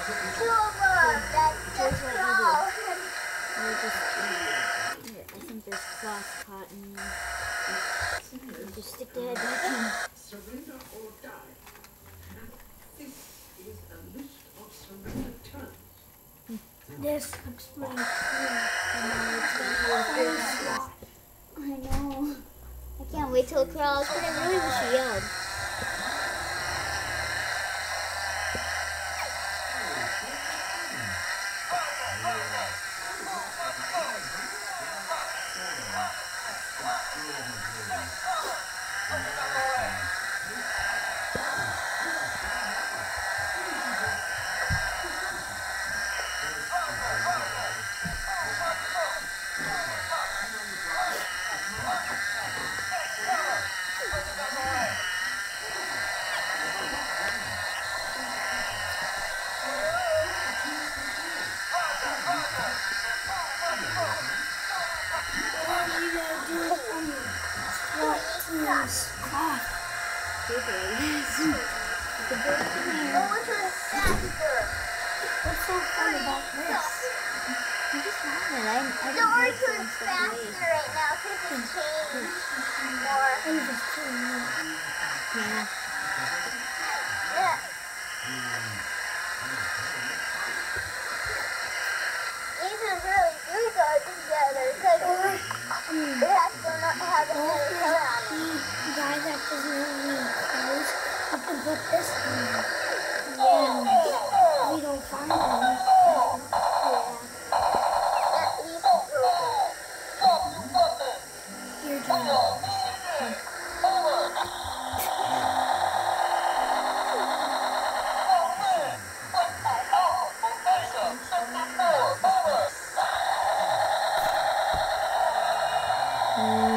Two of them that just crawl. We'll just, here, I think there's cloth cotton. Just stick the head back in. Surrender or die. This is a list of surrender terms. This looks pretty cool. I know. I can't wait till it crawls, but I really wish you yelled. Which one's faster? What's so fun about this? I'm just wondering. I The didn't know orange so one's much faster right now because it's changed more. Yeah. Yeah. These are really good go together because it has to not have another color on it. Guy that doesn't have any clothes, you can put this on. Yeah. We don't find them. At least broken. Your turn. Mm.